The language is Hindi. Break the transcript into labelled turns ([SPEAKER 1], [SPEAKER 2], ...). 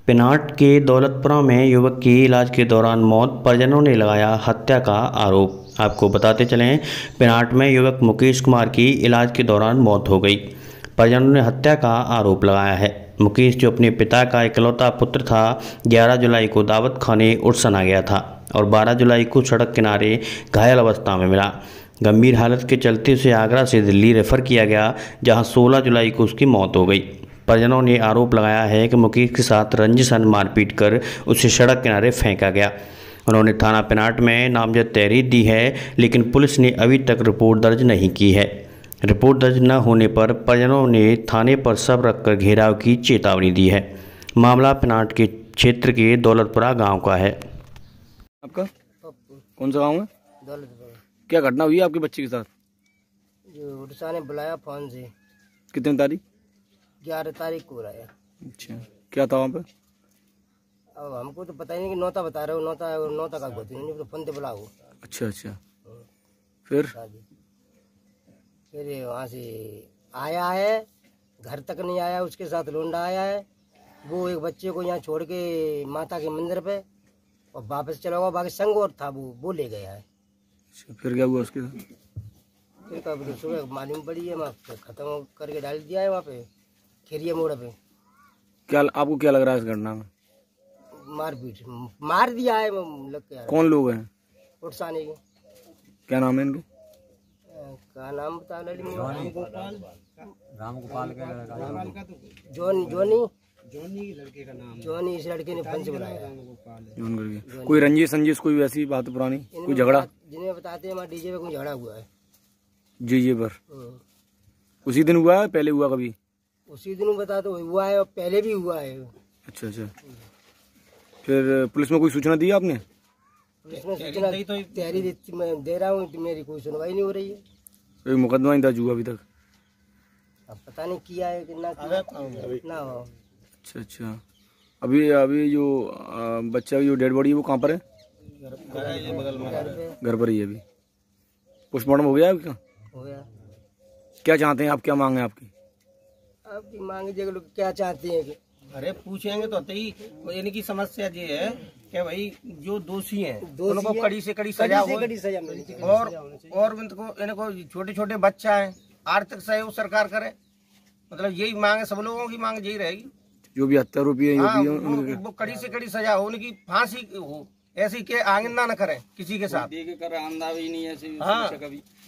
[SPEAKER 1] पिनाट के दौलतपुरा में युवक की इलाज के दौरान मौत, परिजनों ने लगाया हत्या का आरोप। आपको बताते चलें, पिनाट में युवक मुकेश कुमार की इलाज के दौरान मौत हो गई। परिजनों ने हत्या का आरोप लगाया है। मुकेश, जो अपने पिता का इकलौता पुत्र था, 11 जुलाई को दावत खाने उड़सना गया था और 12 जुलाई को सड़क किनारे घायल अवस्था में मिला। गंभीर हालत के चलते उसे आगरा से दिल्ली रेफर किया गया, जहां 16 जुलाई को उसकी मौत हो गई। परिजनों ने आरोप लगाया है कि मुकेश के साथ रंजिशन मारपीट कर उसे सड़क किनारे फेंका गया। उन्होंने थाना पिनाट में नामजद तहरीर दी है, लेकिन पुलिस ने अभी तक रिपोर्ट दर्ज नहीं की है। रिपोर्ट दर्ज न होने पर परिजनों ने थाने पर शव रखकर घेराव की चेतावनी दी है। मामला पिनाट के क्षेत्र के दौलतपुरा गांव का है।
[SPEAKER 2] आपका कौन सा गांव है?
[SPEAKER 3] दौलतपुरा।
[SPEAKER 2] क्या घटना हुई है आपके बच्चे के साथ?
[SPEAKER 3] जो उड़सा ने बुलाया फोन से।
[SPEAKER 2] कितनी तारीख?
[SPEAKER 3] 11 तारीख को बुलाया।
[SPEAKER 2] अच्छा, क्या था वहाँ पे?
[SPEAKER 3] अब हमको तो पता ही नहीं कि नौता बता रहे हो, नौता का होती नहीं तो फोन पे बुलाओ।
[SPEAKER 2] अच्छा, फिर
[SPEAKER 3] वहाँ से आया है, घर तक नहीं आया, उसके साथ लोंडा आया है। वो एक बच्चे को यहाँ छोड़ के माता के मंदिर पे और वापस चला हुआ, बाकी संग और था वो ले गया है।
[SPEAKER 2] अच्छा, फिर क्या हुआ उसके साथ?
[SPEAKER 3] फिर कब सुबह मालूम पड़ी है, वहाँ खत्म करके डाल दिया है वहाँ पे खेरिया मोड़ पे।
[SPEAKER 2] क्या आपको क्या लग रहा है इस घटना में?
[SPEAKER 3] मारपीट मार दिया है लग के।
[SPEAKER 2] कौन लोग हैं?
[SPEAKER 3] उड़साने के।
[SPEAKER 2] क्या नाम है इनके?
[SPEAKER 3] क्या नाम बता? जोनी लड़के का नाम। जोनी इस लड़के ने फोन से बुलाया।
[SPEAKER 2] कोई रंजिश कोई वैसी बात पुरानी, कोई झगड़ा?
[SPEAKER 3] जिन्हें बताते हैं डीजे पे कोई झगड़ा हुआ है।
[SPEAKER 2] जी पर उसी दिन हुआ है, पहले हुआ कभी?
[SPEAKER 3] उसी दिन बता तो हुआ है और पहले भी हुआ है।
[SPEAKER 2] अच्छा, फिर पुलिस में कोई सूचना दी आपने?
[SPEAKER 3] पुलिस में सूचना तो तैयारी मैं दे रहा हूँ, मेरी कोई सुनवाई नहीं हो रही है।
[SPEAKER 2] कोई मुकदमा ही दर्ज हुआ अभी तक?
[SPEAKER 3] अब पता नहीं किया है कि ना हो।
[SPEAKER 2] अच्छा, अभी जो बच्चा की जो डेड बॉडी है वो कहाँ पर है? घर पर ही है अभी। पोस्टमार्टम हो गया है आपका?
[SPEAKER 3] हो गया।
[SPEAKER 2] क्या चाहते हैं आप, क्या मांग है आपकी?
[SPEAKER 3] आपकी मांग जो लोग क्या चाहते हैं कि
[SPEAKER 4] अरे पूछेंगे तो इनकी समस्या ये है कि भाई जो दोषी हैं उनको कड़ी से कड़ी सजा हो, और इनको छोटे छोटे बच्चा है, आर्थिक सहयोग सरकार करे। मतलब यही मांग है, सब लोगों की मांग यही रहेगी।
[SPEAKER 2] जो भी हत्यारोपी है,
[SPEAKER 4] वो कड़ी से कड़ी सजा हो, उनकी फांसी हो, ऐसी के आइंदा न करें किसी के साथ।
[SPEAKER 5] अंधा भी नहीं ऐसे।
[SPEAKER 4] हाँ,